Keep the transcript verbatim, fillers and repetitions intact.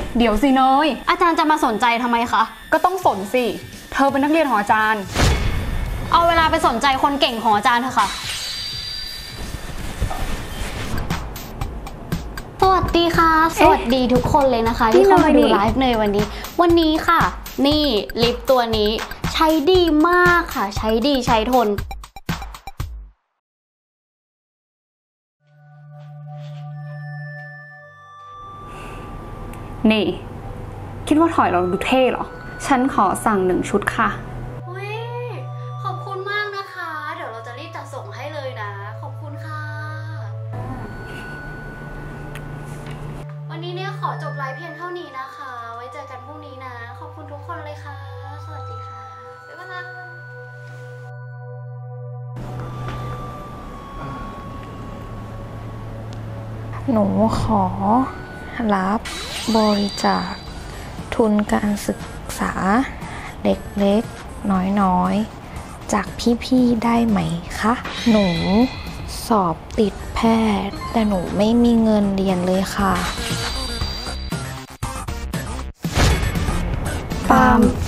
เดี๋ยวสิเนยอาจารย์จะมาสนใจทำไมคะก็ต้องสนสิเธอเป็นนักเรียนของอาจารย์เอาเวลาไปสนใจคนเก่งของอาจารย์เถอะค่ะสวัสดีค่ะสวัสดีทุกคนเลยนะคะที่เข้ามาดูไลฟ์ในวันนี้วันนี้ค่ะนี่ลิปตัวนี้ใช้ดีมากค่ะใช้ดีใช้ทนนี่คิดว่าถอยเราดูเท่เหรอฉันขอสั่งหนึ่งชุดค่ะขอบคุณมากนะคะเดี๋ยวเราจะรีบจัดส่งให้เลยนะขอบคุณค่ะวันนี้เนี่ยขอจบไลฟ์เพียงเท่านี้นะคะไว้เจอกันพรุ่งนี้นะขอบคุณทุกคนเลยค่ะสวัสดีค่ะบ๊ายบายหนูขอรับบริจาคทุนการศึกษาเล็กๆน้อยๆจากพี่ๆได้ไหมคะหนูสอบติดแพทย์แต่หนูไม่มีเงินเรียนเลยค่ะปาม